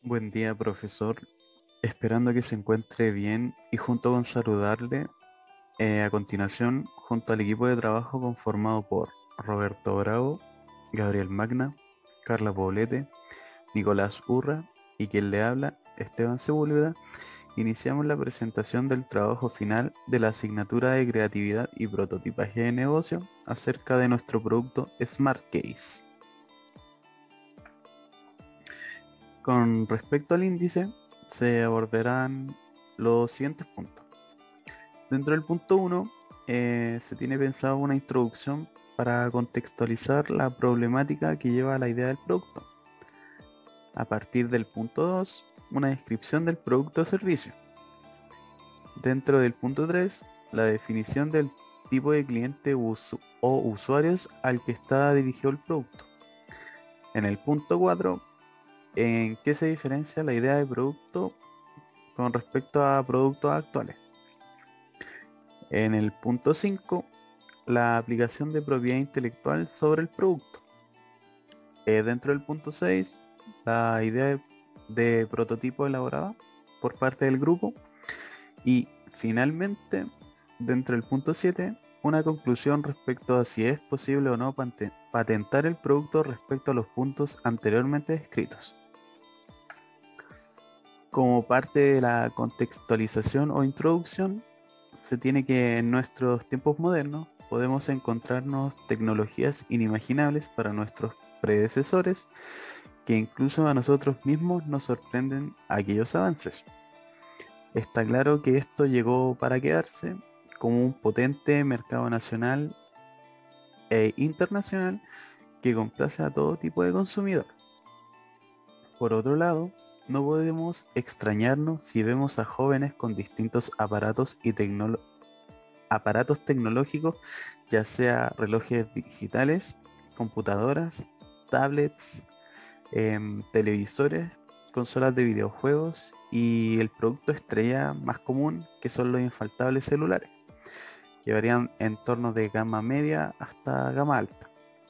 Buen día, profesor. Esperando que se encuentre bien y junto con saludarle, a continuación, junto al equipo de trabajo conformado por Roberto Bravo, Gabriel Magna, Carla Poblete, Nicolás Urra y quien le habla, Esteban Sepúlveda, iniciamos la presentación del trabajo final de la asignatura de creatividad y prototipaje de negocio acerca de nuestro producto Smart Case. Con respecto al índice, se abordarán los siguientes puntos. Dentro del punto 1, se tiene pensado una introducción para contextualizar la problemática que lleva a la idea del producto. A partir del punto 2, una descripción del producto o servicio. Dentro del punto 3, la definición del tipo de cliente o usuarios al que está dirigido el producto. En el punto 4, en qué se diferencia la idea de producto con respecto a productos actuales. En el punto 5, la aplicación de propiedad intelectual sobre el producto. Dentro del punto 6, la idea de prototipo elaborada por parte del grupo. Y finalmente, dentro del punto 7, una conclusión respecto a si es posible o no patentar el producto respecto a los puntos anteriormente descritos. Como parte de la contextualización o introducción, se tiene que en nuestros tiempos modernos podemos encontrarnos tecnologías inimaginables para nuestros predecesores que incluso a nosotros mismos nos sorprenden aquellos avances. Está claro que esto llegó para quedarse como un potente mercado nacional e internacional que complace a todo tipo de consumidor. Por otro lado, no podemos extrañarnos si vemos a jóvenes con distintos aparatos tecnológicos, ya sea relojes digitales, computadoras, tablets, televisores, consolas de videojuegos y el producto estrella más común que son los infaltables celulares, que varían en torno de gama media hasta gama alta.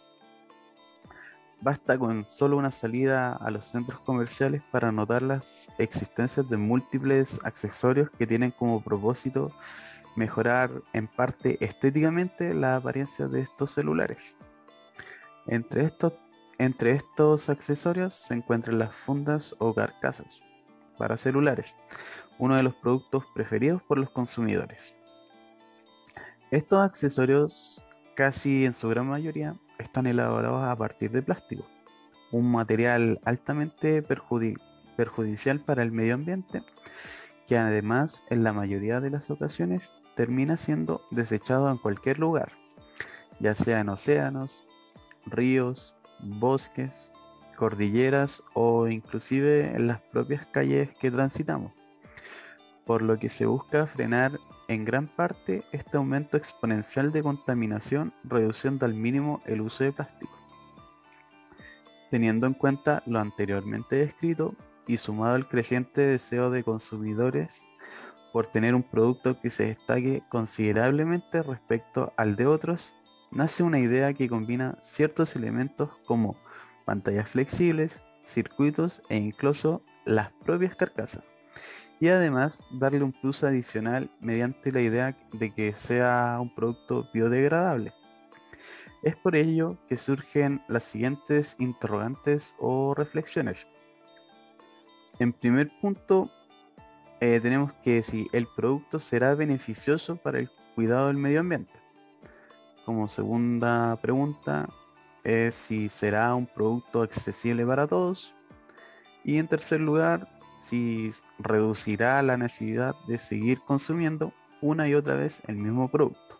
Basta con solo una salida a los centros comerciales para notar las existencias de múltiples accesorios que tienen como propósito mejorar en parte estéticamente la apariencia de estos celulares. Entre estos, entre estos accesorios se encuentran las fundas o carcasas para celulares, uno de los productos preferidos por los consumidores. Estos accesorios, casi en su gran mayoría, están elaborados a partir de plástico, un material altamente perjudicial para el medio ambiente, que además en la mayoría de las ocasiones termina siendo desechado en cualquier lugar, ya sea en océanos, ríos, bosques, cordilleras o inclusive en las propias calles que transitamos, por lo que se busca frenar en gran parte este aumento exponencial de contaminación, reduciendo al mínimo el uso de plástico. Teniendo en cuenta lo anteriormente descrito y sumado al creciente deseo de consumidores por tener un producto que se destaque considerablemente respecto al de otros, nace una idea que combina ciertos elementos como pantallas flexibles, circuitos e incluso las propias carcasas. Y además darle un plus adicional mediante la idea de que sea un producto biodegradable. Es por ello que surgen las siguientes interrogantes o reflexiones. En primer punto, tenemos que si el producto será beneficioso para el cuidado del medio ambiente. Como segunda pregunta es si será un producto accesible para todos. Y en tercer lugar, si reducirá la necesidad de seguir consumiendo una y otra vez el mismo producto.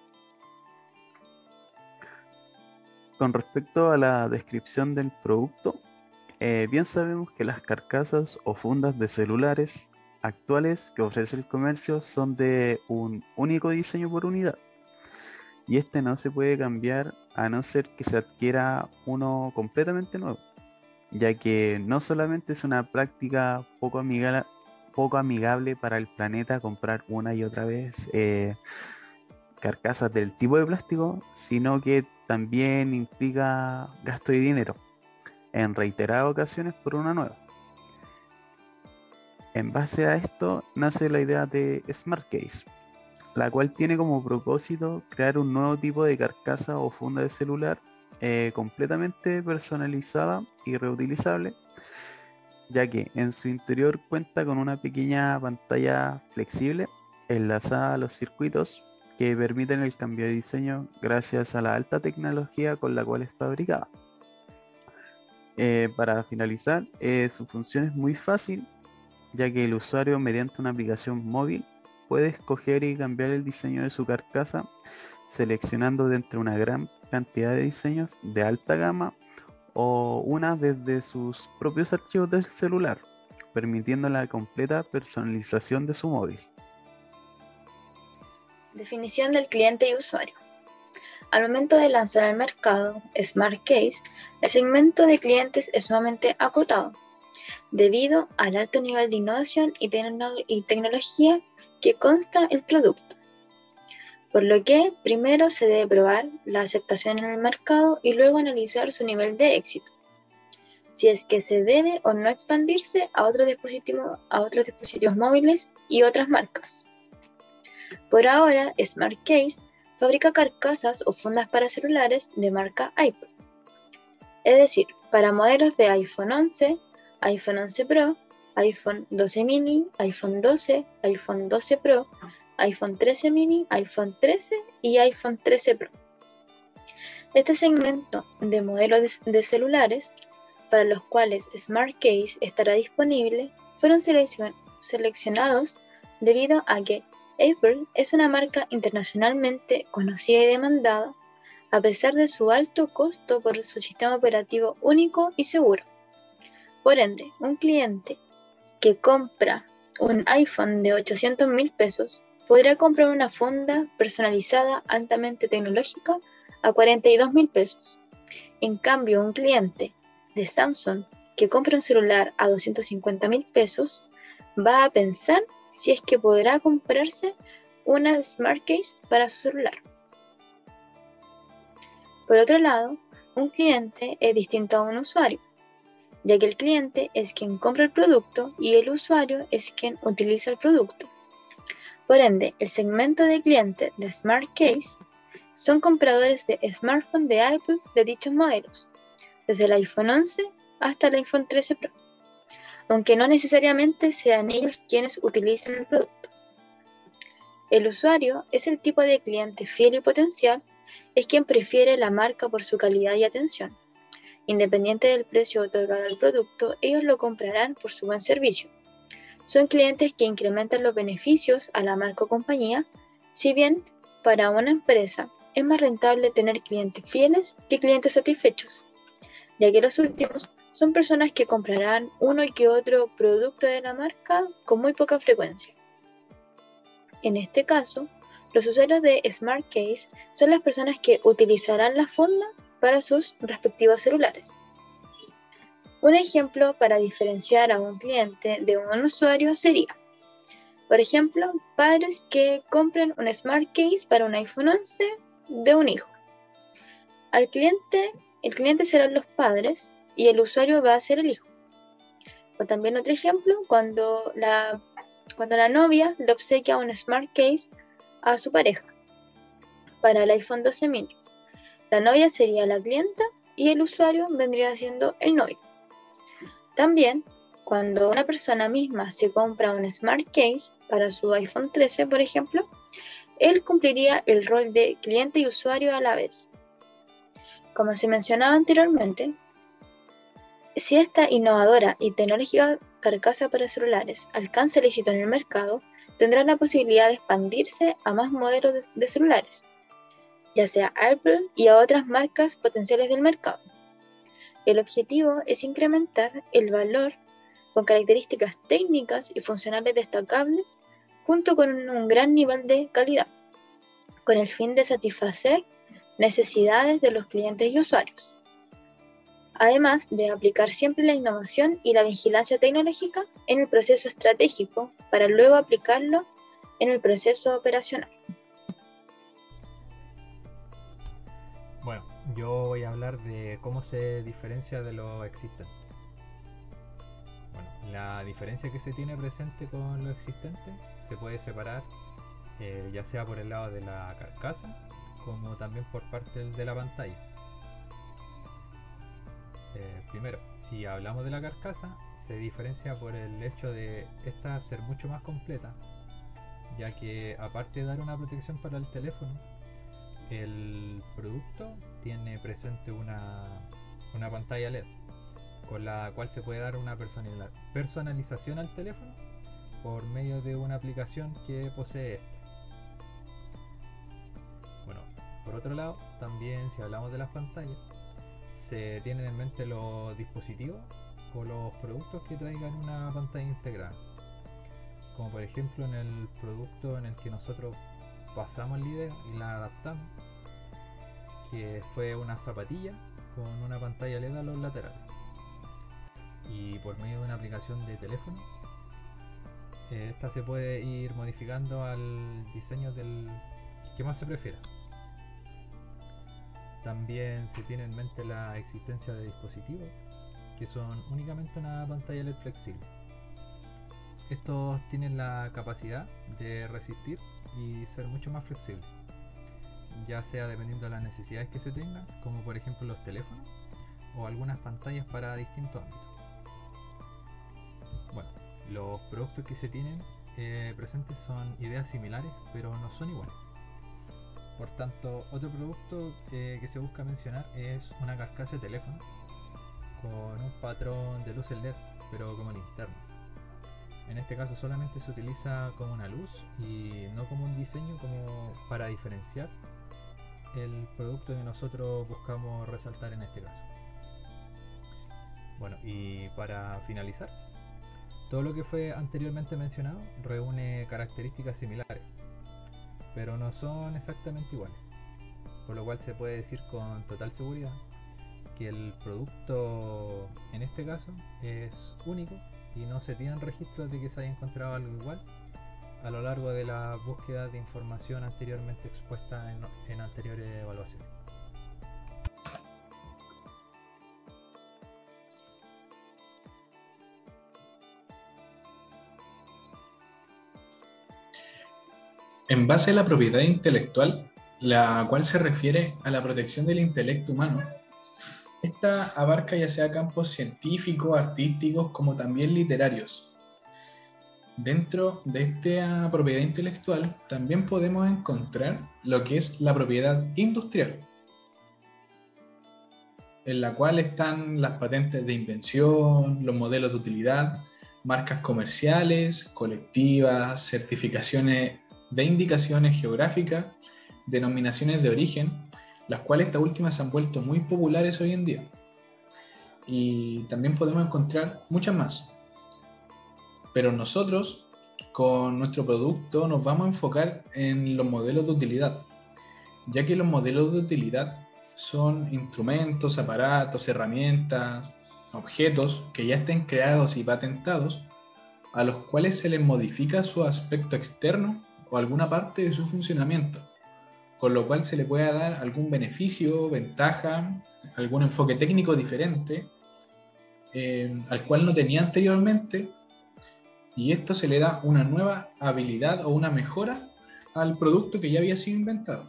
Con respecto a la descripción del producto, bien sabemos que las carcasas o fundas de celulares actuales que ofrece el comercio son de un único diseño por unidad y este no se puede cambiar a no ser que se adquiera uno completamente nuevo, ya que no solamente es una práctica poco amigable para el planeta comprar una y otra vez carcasas del tipo de plástico, sino que también implica gasto de dinero en reiteradas ocasiones por una nueva. En base a esto nace la idea de Smart Case, la cual tiene como propósito crear un nuevo tipo de carcasa o funda de celular completamente personalizada y reutilizable, ya que en su interior cuenta con una pequeña pantalla flexible enlazada a los circuitos que permiten el cambio de diseño gracias a la alta tecnología con la cual es fabricada. Para finalizar, su función es muy fácil, ya que el usuario mediante una aplicación móvil puede escoger y cambiar el diseño de su carcasa, seleccionando de entre una gran cantidad de diseños de alta gama o una desde sus propios archivos del celular, permitiendo la completa personalización de su móvil. Definición del cliente y usuario. Al momento de lanzar al mercado Smart Case, el segmento de clientes es sumamente acotado, debido al alto nivel de innovación y tecnología que consta el producto. Por lo que primero se debe probar la aceptación en el mercado y luego analizar su nivel de éxito, si es que se debe o no expandirse a otros dispositivos móviles y otras marcas. Por ahora, Smart Case fabrica carcasas o fundas para celulares de marca Apple, es decir, para modelos de iPhone 11, iPhone 11 Pro, iPhone 12 mini, iPhone 12, iPhone 12 Pro, iPhone 13 mini, iPhone 13 y iPhone 13 Pro. Este segmento de modelos de celulares para los cuales Smart Case estará disponible fueron seleccionados debido a que Apple es una marca internacionalmente conocida y demandada, a pesar de su alto costo por su sistema operativo único y seguro. Por ende, un cliente que compra un iPhone de 800.000 pesos podrá comprar una funda personalizada altamente tecnológica a 42.000 pesos. En cambio, un cliente de Samsung que compra un celular a 250.000 pesos va a pensar si es que podrá comprarse una Smart Case para su celular. Por otro lado, un cliente es distinto a un usuario, ya que el cliente es quien compra el producto y el usuario es quien utiliza el producto. Por ende, el segmento de cliente de Smart Case son compradores de smartphones de Apple de dichos modelos, desde el iPhone 11 hasta el iPhone 13 Pro, aunque no necesariamente sean ellos quienes utilicen el producto. El usuario es el tipo de cliente fiel y potencial, es quien prefiere la marca por su calidad y atención. Independiente del precio otorgado al producto, ellos lo comprarán por su buen servicio. Son clientes que incrementan los beneficios a la marca o compañía, si bien para una empresa es más rentable tener clientes fieles que clientes satisfechos, ya que los últimos son personas que comprarán uno y que otro producto de la marca con muy poca frecuencia. En este caso, los usuarios de Smart Case son las personas que utilizarán la funda para sus respectivos celulares. Un ejemplo para diferenciar a un cliente de un usuario sería, por ejemplo, padres que compren un Smart Case para un iPhone 11 de un hijo. El cliente serán los padres y el usuario va a ser el hijo. O también otro ejemplo, cuando la novia le obsequia un Smart Case a su pareja para el iPhone 12 mini. La novia sería la clienta y el usuario vendría siendo el novio. También, cuando una persona misma se compra un Smart Case para su iPhone 13, por ejemplo, él cumpliría el rol de cliente y usuario a la vez. Como se mencionaba anteriormente, si esta innovadora y tecnológica carcasa para celulares alcanza el éxito en el mercado, tendrá la posibilidad de expandirse a más modelos de celulares, ya sea Apple y a otras marcas potenciales del mercado. El objetivo es incrementar el valor con características técnicas y funcionales destacables junto con un gran nivel de calidad, con el fin de satisfacer necesidades de los clientes y usuarios. Además de aplicar siempre la innovación y la vigilancia tecnológica en el proceso estratégico para luego aplicarlo en el proceso operacional. Bueno, yo voy a hablar de cómo se diferencia de lo existente. Bueno, la diferencia que se tiene presente con lo existente se puede separar ya sea por el lado de la carcasa como también por parte de la pantalla. Primero, si hablamos de la carcasa, se diferencia por el hecho de esta ser mucho más completa, ya que aparte de dar una protección para el teléfono, el producto tiene presente una pantalla LED con la cual se puede dar una personalización al teléfono por medio de una aplicación que posee este. Bueno, por otro lado, también si hablamos de las pantallas, se tienen en mente los dispositivos o los productos que traigan una pantalla integrada, como por ejemplo en el producto en el que nosotros pasamos la idea y la adaptamos, que fue una zapatilla con una pantalla LED a los laterales, y por medio de una aplicación de teléfono esta se puede ir modificando al diseño del que más se prefiera. También se tiene en mente la existencia de dispositivos que son únicamente una pantalla LED flexible. Estos tienen la capacidad de resistir y ser mucho más flexibles, ya sea dependiendo de las necesidades que se tengan, como por ejemplo los teléfonos o algunas pantallas para distintos ámbitos. Bueno, los productos que se tienen presentes son ideas similares, pero no son iguales. Por tanto, otro producto que se busca mencionar es una carcasa de teléfono con un patrón de luces LED, pero como linterna. En este caso solamente se utiliza como una luz y no como un diseño como para diferenciar el producto que nosotros buscamos resaltar en este caso. Bueno, y para finalizar, todo lo que fue anteriormente mencionado reúne características similares, pero no son exactamente iguales, por lo cual se puede decir con total seguridad que el producto en este caso es único y no se tienen registros de que se haya encontrado algo igual a lo largo de la búsqueda de información anteriormente expuesta en anteriores evaluaciones. En base a la propiedad intelectual, la cual se refiere a la protección del intelecto humano, esta abarca ya sea campos científicos, artísticos, como también literarios. Dentro de esta propiedad intelectual también podemos encontrar lo que es la propiedad industrial, en la cual están las patentes de invención, los modelos de utilidad, marcas comerciales, colectivas, certificaciones de indicaciones geográficas, denominaciones de origen, las cuales estas últimas se han vuelto muy populares hoy en día. Y también podemos encontrar muchas más. Pero nosotros, con nuestro producto, nos vamos a enfocar en los modelos de utilidad, ya que los modelos de utilidad son instrumentos, aparatos, herramientas, objetos que ya estén creados y patentados, a los cuales se les modifica su aspecto externo o alguna parte de su funcionamiento, con lo cual se le puede dar algún beneficio, ventaja, algún enfoque técnico diferente al cual no tenía anteriormente, y esto se le da una nueva habilidad o una mejora al producto que ya había sido inventado.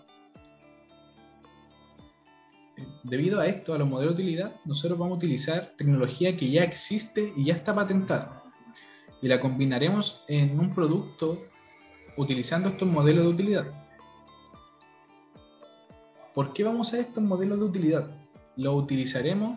Debido a esto, a los modelos de utilidad, nosotros vamos a utilizar tecnología que ya existe y ya está patentada, y la combinaremos en un producto utilizando estos modelos de utilidad. ¿Por qué vamos a estos modelos de utilidad? Los utilizaremos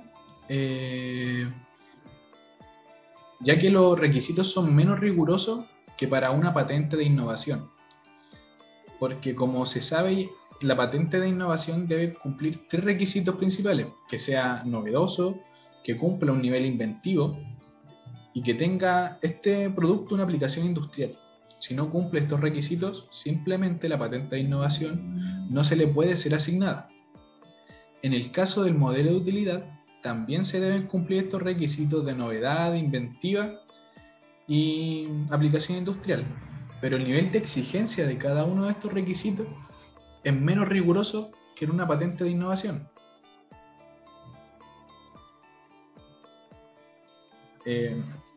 ya que los requisitos son menos rigurosos que para una patente de innovación. Porque como se sabe, la patente de innovación debe cumplir 3 requisitos principales: que sea novedoso, que cumpla un nivel inventivo y que tenga este producto una aplicación industrial. Si no cumple estos requisitos, simplemente la patente de innovación no se le puede ser asignada. En el caso del modelo de utilidad, también se deben cumplir estos requisitos de novedad, inventiva y aplicación industrial, pero el nivel de exigencia de cada uno de estos requisitos es menos riguroso que en una patente de innovación.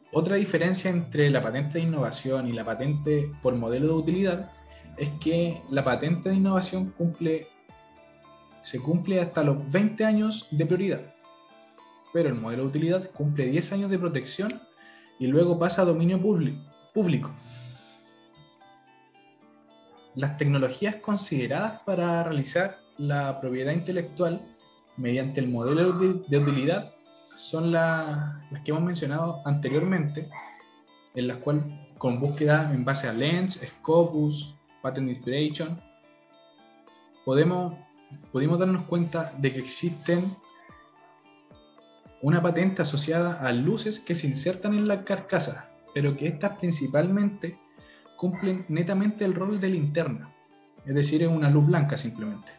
Otra diferencia entre la patente de innovación y la patente por modelo de utilidad es que la patente de innovación se cumple hasta los 20 años de prioridad, pero el modelo de utilidad cumple 10 años de protección y luego pasa a dominio público. Las tecnologías consideradas para realizar la propiedad intelectual mediante el modelo de utilidad son las que hemos mencionado anteriormente, en las cuales con búsqueda en base a Lens, Scopus, Patent Inspiration, pudimos darnos cuenta de que existen una patente asociada a luces que se insertan en la carcasa, pero que estas principalmente cumplen netamente el rol de linterna, es decir, es una luz blanca simplemente.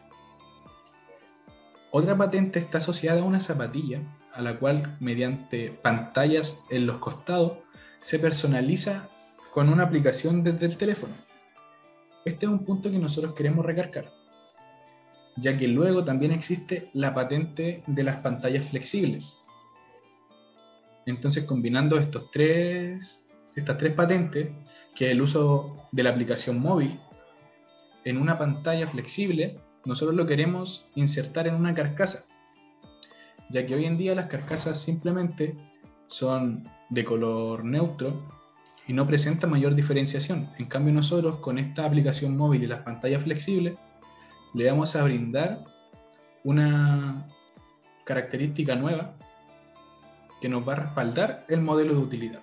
Otra patente está asociada a una zapatilla, a la cual mediante pantallas en los costados se personaliza con una aplicación desde el teléfono. Este es un punto que nosotros queremos recargar, ya que luego también existe la patente de las pantallas flexibles. Entonces, combinando estas tres patentes, que es el uso de la aplicación móvil en una pantalla flexible, nosotros lo queremos insertar en una carcasa, ya que hoy en día las carcasas simplemente son de color neutro y no presentan mayor diferenciación. En cambio, nosotros con esta aplicación móvil y las pantallas flexibles le vamos a brindar una característica nueva que nos va a respaldar el modelo de utilidad.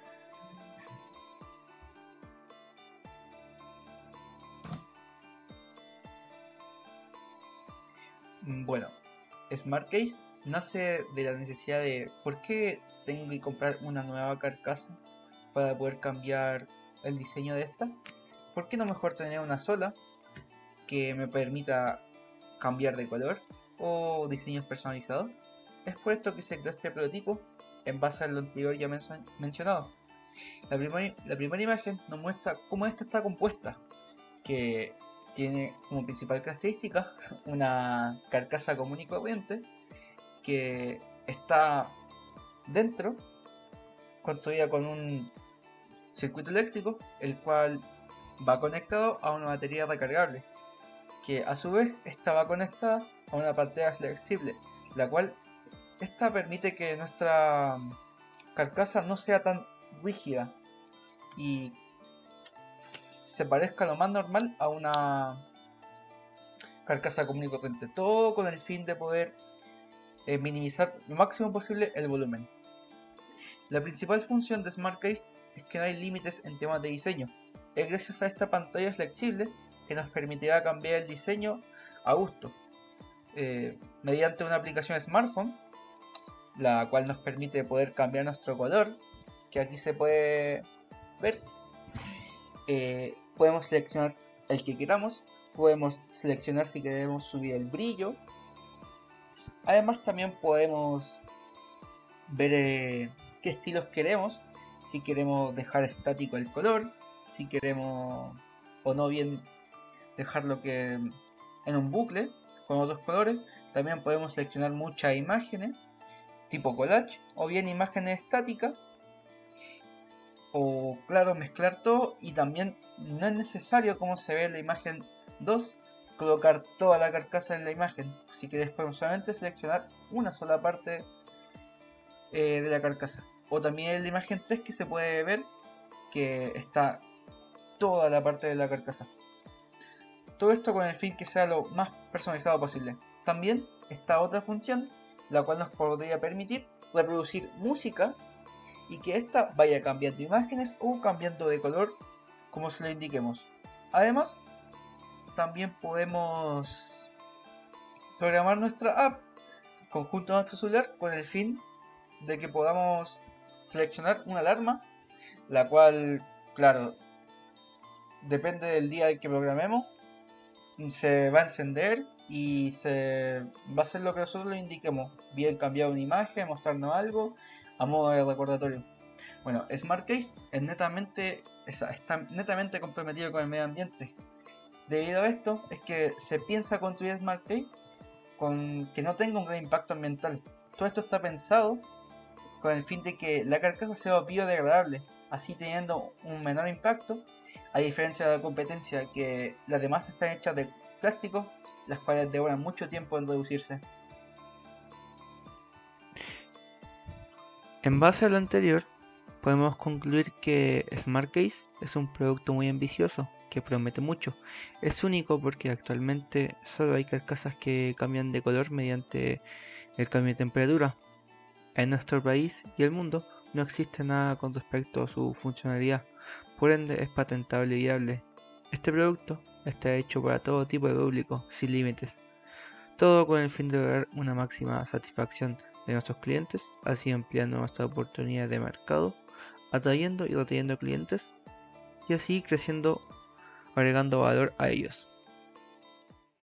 Bueno, SmartCase nace de la necesidad de ¿por qué tengo que comprar una nueva carcasa para poder cambiar el diseño de esta? ¿Por qué no mejor tener una sola que me permita cambiar de color o diseños personalizados? Es por esto que se creó este prototipo en base a lo anterior ya mencionado. La primera imagen nos muestra cómo esta está compuesta, que tiene como principal característica una carcasa común y corriente que está dentro, construida con un circuito eléctrico, el cual va conectado a una batería recargable, que a su vez estaba conectada a una pantalla flexible, la cual esta permite que nuestra carcasa no sea tan rígida y se parezca lo más normal a una carcasa común y corriente, todo con el fin de poder minimizar lo máximo posible el volumen. La principal función de SmartCase es que no hay límites en temas de diseño. Es gracias a esta pantalla flexible que nos permitirá cambiar el diseño a gusto mediante una aplicación smartphone, la cual nos permite poder cambiar nuestro color, que aquí se puede ver. Podemos seleccionar el que queramos, podemos seleccionar si queremos subir el brillo. Además también podemos ver qué estilos queremos, si queremos dejar estático el color, si queremos o no bien dejarlo que en un bucle con otros colores. También podemos seleccionar muchas imágenes tipo collage o bien imágenes estáticas, o claro, mezclar todo. Y también no es necesario, como se ve en la imagen 2, colocar toda la carcasa en la imagen. Si quieres podemos solamente seleccionar una sola parte de la carcasa. O también en la imagen 3 que se puede ver que está toda la parte de la carcasa. Todo esto con el fin que sea lo más personalizado posible. También está otra función, la cual nos podría permitir reproducir música y que ésta vaya cambiando imágenes o cambiando de color como se lo indiquemos. Además, también podemos programar nuestra app conjunto a nuestro celular con el fin de que podamos seleccionar una alarma, la cual, claro, depende del día en que programemos, se va a encender y se va a hacer lo que nosotros le indiquemos, bien cambiar una imagen, mostrarnos algo a modo de recordatorio. Bueno, SmartCase está netamente comprometido con el medio ambiente. Debido a esto es que se piensa construir SmartCase con que no tenga un gran impacto ambiental. Todo esto está pensado con el fin de que la carcasa sea biodegradable, así teniendo un menor impacto, a diferencia de la competencia, que las demás están hechas de plástico, las cuales demoran mucho tiempo en reducirse. En base a lo anterior, podemos concluir que SmartCase es un producto muy ambicioso, que promete mucho. Es único porque actualmente solo hay carcasas que cambian de color mediante el cambio de temperatura. En nuestro país y el mundo no existe nada con respecto a su funcionalidad, por ende es patentable y viable. Este producto está hecho para todo tipo de público, sin límites. Todo con el fin de lograr una máxima satisfacción de nuestros clientes, así ampliando nuestra oportunidad de mercado, atrayendo y reteniendo clientes y así creciendo, agregando valor a ellos.